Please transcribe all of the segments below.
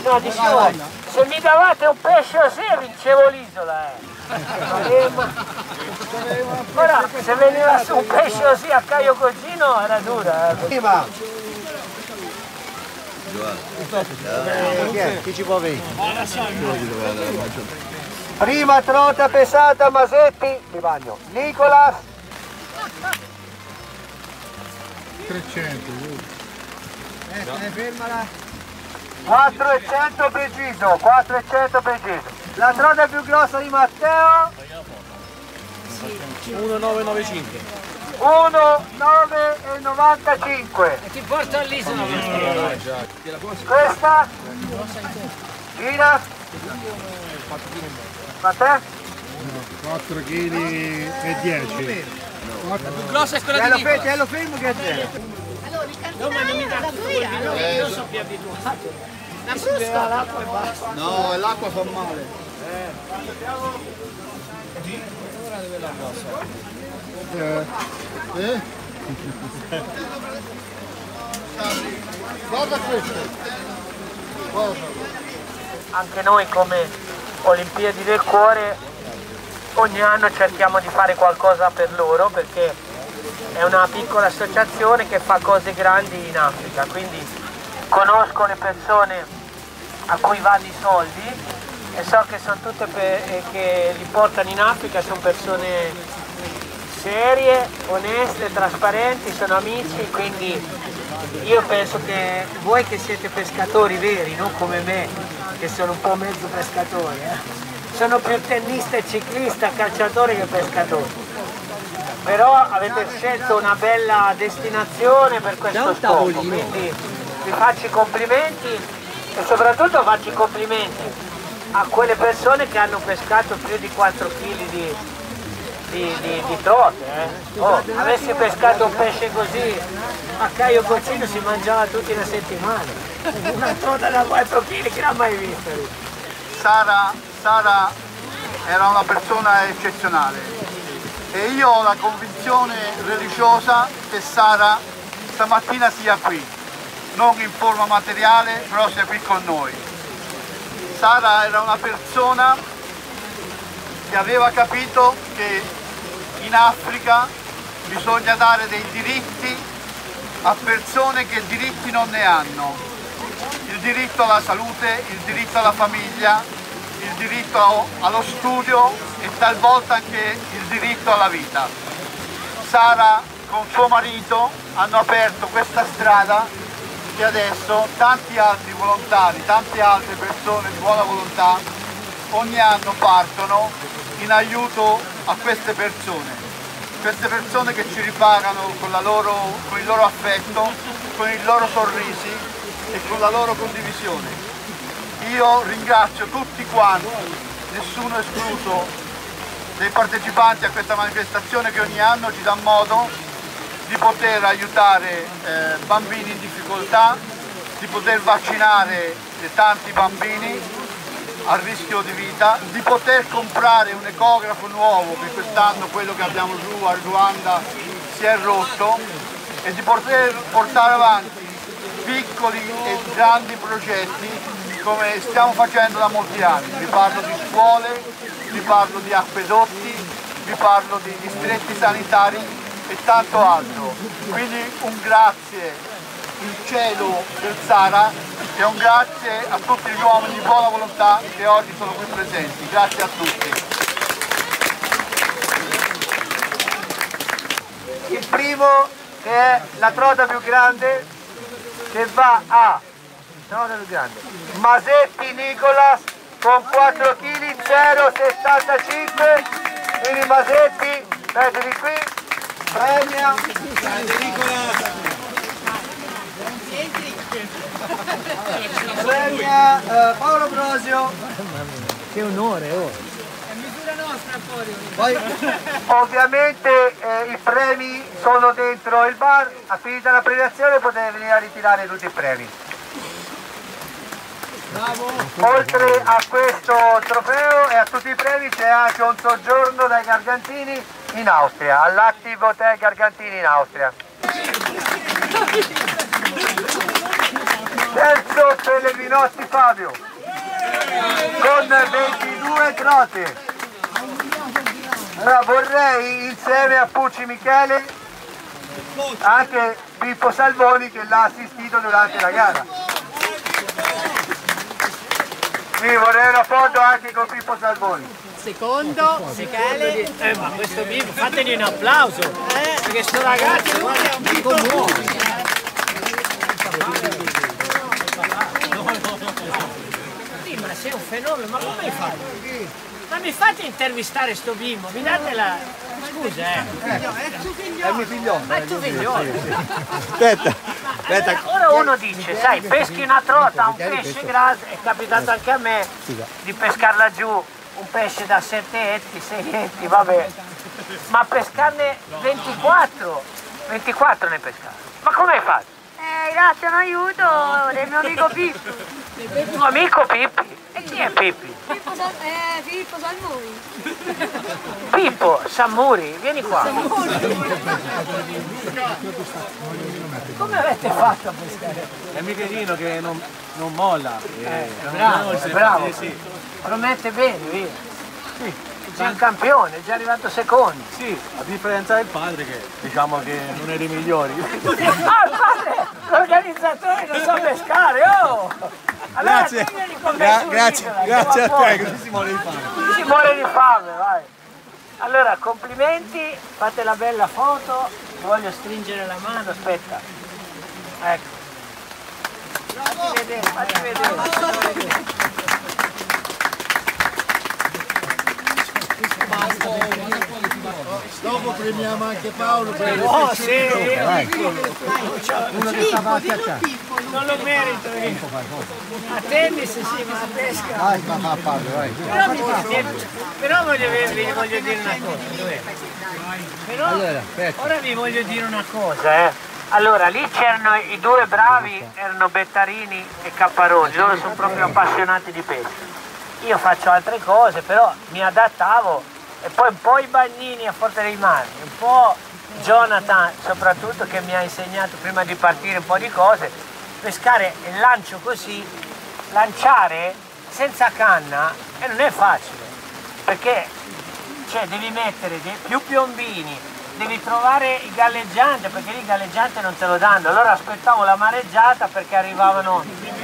No, dicevo, se mi davate un pesce così vincevo l'isola, Ora, se veniva su un pesce così a Caio Cogino era dura, Prima! Chi ci può venire? Prima trota pesata Masetti, di bagno. Nicolas. 300. Fermala. 400 preciso, 400 preciso. La trota più grossa di Matteo? 1995. 1,995. e ti porta all'isola. Questa? Gira? Ma te? 4 kg e 10. La più grossa è quella di Nicola. Lo fermo che è te. No, ma non mi dà tutto quel vino, io sono più abituato. La frusta, l'acqua e basta. No, l'acqua fa male. Ora dove la grossa? Guarda questo. Anche noi come Olimpiadi del Cuore ogni anno cerchiamo di fare qualcosa per loro, perché è una piccola associazione che fa cose grandi in Africa, quindi conosco le persone a cui vanno i soldi e so che sono tutte che li portano in Africa, sono persone serie, oneste, trasparenti, sono amici, quindi io penso che voi che siete pescatori veri, non come me che sono un po' mezzo pescatore, sono più tennista e ciclista, calciatore che pescatore. Però avete scelto una bella destinazione per questo scopo, quindi vi faccio i complimenti e soprattutto faccio i complimenti a quelle persone che hanno pescato più di 4 kg di trote. Avessi pescato un pesce così a Caio Cocino si mangiava tutti una settimana. Una trota da 4 kg che non ho mai vista. Sara era una persona eccezionale. E io ho la convinzione religiosa che Sara stamattina sia qui, non in forma materiale, però sia qui con noi. Sara era una persona che aveva capito che in Africa bisogna dare dei diritti a persone che diritti non ne hanno. Il diritto alla salute, il diritto alla famiglia, il diritto allo studio e talvolta anche il diritto alla vita. Sara con suo marito hanno aperto questa strada che adesso tanti altri volontari, tante altre persone di buona volontà ogni anno partono in aiuto a queste persone che ci ripagano con il loro affetto, con i loro sorrisi e con la loro condivisione. Io ringrazio tutti quanti, nessuno escluso, dei partecipanti a questa manifestazione che ogni anno ci dà modo di poter aiutare bambini in difficoltà, di poter vaccinare tanti bambini a rischio di vita, di poter comprare un ecografo nuovo, che quest'anno quello che abbiamo giù a Ruanda si è rotto, e di poter portare avanti piccoli e grandi progetti come stiamo facendo da molti anni. Vi parlo di scuole, vi parlo di acquedotti, vi parlo di distretti sanitari e tanto altro. Quindi un grazie in cielo per Sara e un grazie a tutti gli uomini di buona volontà che oggi sono qui presenti. Grazie a tutti. Il primo, che è la trota più grande, che va a Masetti Nicolas con 4 kg 0,75. Quindi Masetti, prendi qui, premia. Premia Paolo Brosio. Che onore, oh! Poi, ovviamente i premi sono dentro il bar, a finita la premiazione potete venire a ritirare tutti i premi. Oltre a questo trofeo e a tutti i premi c'è anche un soggiorno dai Gargantini in Austria, all'Active Hotel Gargantini in Austria. Terzo Pellegrinotti Fabio con 22 trote. Allora vorrei insieme a Pucci Michele anche Pippo Salvoni che l'ha assistito durante la gara. Sì, vorrei una foto anche con Pippo Salvoni. Secondo Michele, ma questo bimbo, fategli un applauso, perché sto ragazzo guarda, mi commuove. Sì, ma sei un fenomeno, ma come fai? Ma mi fate intervistare sto bimbo, mi date la... Scusa, È mio figliolo. ma è tuo figliolo. Aspetta. Ora uno dice, sai, peschi una trota, un pesce grasso, è capitato anche a me di pescarla giù, un pesce da 7 etti, 6 etti, vabbè, ma pescarne 24 ne pescare. Ma come hai fatto? Grazie a un aiuto del mio amico Pippo. Il tuo amico Pippi? E chi è Pippi? Pippo Salmoni. Pippo Sammuri, vieni qua. Come avete fatto a pescare? È Michelino che non molla. Bravo. Promette bene, via. Sì. Sei un campione, è già arrivato secondo. Sì, a differenza del padre che diciamo che non è dei migliori. Ah, il padre, l'organizzatore non sa pescare, oh! Allora, Grazie, grazie a te, così si muore di fame. Si muore di fame, vai. Allora, complimenti, fate la bella foto, ti voglio stringere la mano, aspetta. Ecco. Fatti vedere. Dopo premiamo anche Paolo per il Oh sì, uno che sta avanti a te. non lo merito io. A tennis sì, ma a pesca. Vai, mamma Paolo, vai. Però vi voglio dire una cosa. Però ora vi voglio dire una cosa, Allora, lì c'erano i due bravi, erano Bettarini e Capparoni, loro sono proprio appassionati di pesca. Io faccio altre cose, però mi adattavo. E poi un po' i Bagnini a Forte dei Marmi, un po' Jonathan soprattutto che mi ha insegnato prima di partire un po' di cose, pescare il lancio così, lanciare senza canna e non è facile, perché devi mettere più piombini, devi trovare il galleggiante, perché lì il galleggiante non te lo danno, allora aspettavo la mareggiata perché arrivavano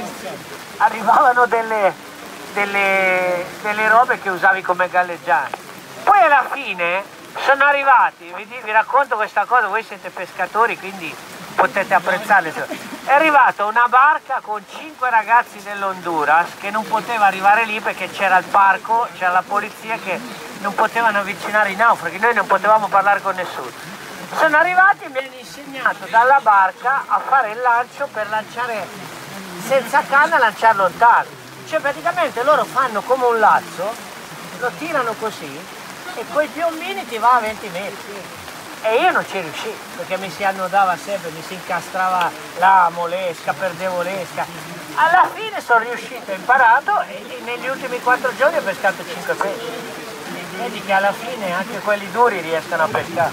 delle robe che usavi come galleggiante. Poi alla fine sono arrivati, vi racconto questa cosa, voi siete pescatori quindi potete apprezzarle. È arrivata una barca con 5 ragazzi dell'Honduras che non poteva arrivare lì perché c'era il parco, c'era la polizia che non potevano avvicinare i naufraghi, noi non potevamo parlare con nessuno. Sono arrivati e mi hanno insegnato dalla barca a fare il lancio per lanciare senza canna, lanciare lontano. Cioè praticamente loro fanno come un lazzo, lo tirano così e coi piombini ti va a 20 metri e io non ci riuscivo perché mi si annodava sempre, mi si incastrava l'amo, l'esca, perdevo l'esca. Alla fine sono riuscito, ho imparato e negli ultimi 4 giorni ho pescato 5 pesci. Vedi che alla fine anche quelli duri riescono a pescare.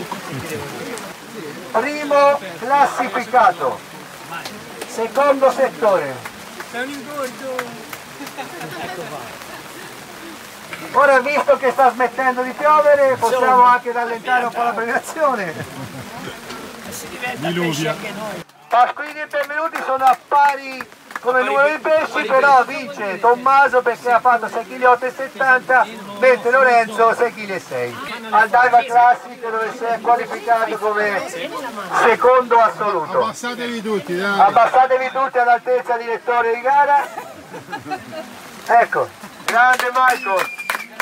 Primo classificato, secondo settore. Sei un ingordo! Ecco qua. Ora visto che sta smettendo di piovere possiamo anche rallentare un po' la premiazione. Si diventa pesci anche noi. Pasquini e Benvenuti sono a pari come numero di pesci, però vince Tommaso perché ha fatto 6,8 kg, mentre Lorenzo 6,6 kg. Al Dive Classic dove si è qualificato come secondo assoluto. Abbassatevi tutti, dai. Abbassatevi tutti all'altezza direttore di gara. Ecco, grande Michael.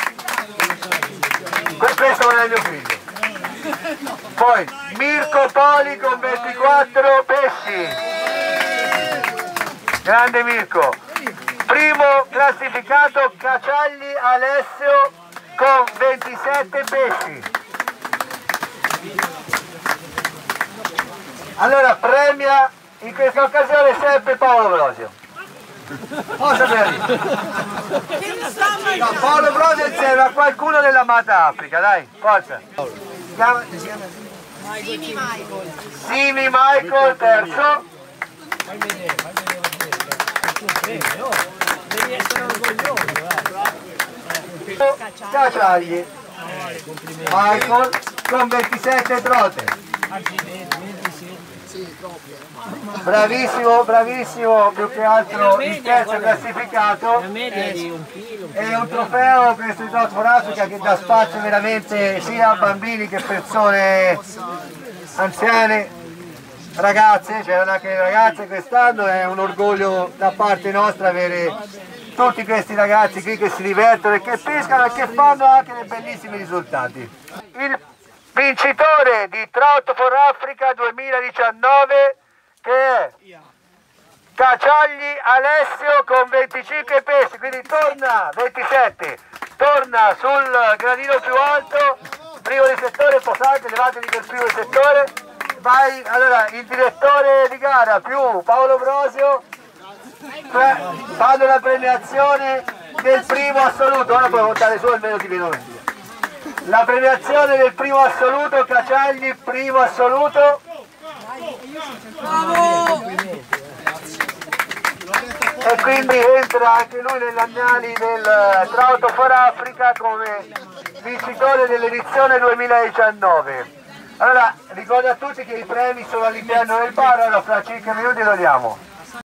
Questo non è mio figlio. Poi Mirko Poli con 24 pesci. Grande Mirko. Primo classificato Cacialli Alessio con 27 pesci. Allora premia in questa occasione sempre Paolo Brosio. Cosa per no, Paolo Brosio insieme a qualcuno dell'amata Africa, dai, forza. Simi Michael terzo. Devi essere orgoglioso. Cacciagli, Michael con 27 trote. Bravissimo, bravissimo, più che altro il terzo classificato. La media è di 1 chilo. È un trofeo per Street Out for Africa che dà spazio veramente sia a bambini che persone anziane, ragazze, c'erano anche le ragazze quest'anno, è un orgoglio da parte nostra avere tutti questi ragazzi qui che si divertono e che pescano e che fanno anche dei bellissimi risultati. Il vincitore di Trout for Africa 2019 che è Cacciagli Alessio con 25 pesci, quindi torna 27, torna sul gradino più alto, primo di settore, posate, levatevi del primo di settore, vai, allora il direttore di gara più Paolo Brosio fanno la premiazione del primo assoluto, ora puoi montare su almeno ti vedo meglio. La premiazione del primo assoluto, Cacciagli, primo assoluto. E quindi entra anche lui negli annali del Trout for Africa come vincitore dell'edizione 2019. Allora ricordo a tutti che i premi sono all'interno del bar, allora fra 5 minuti lo diamo.